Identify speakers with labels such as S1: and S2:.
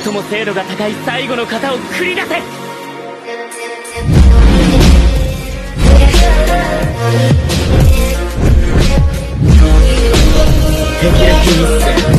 S1: 最も精度が高い最後の型を繰り出せ。霹靂一閃。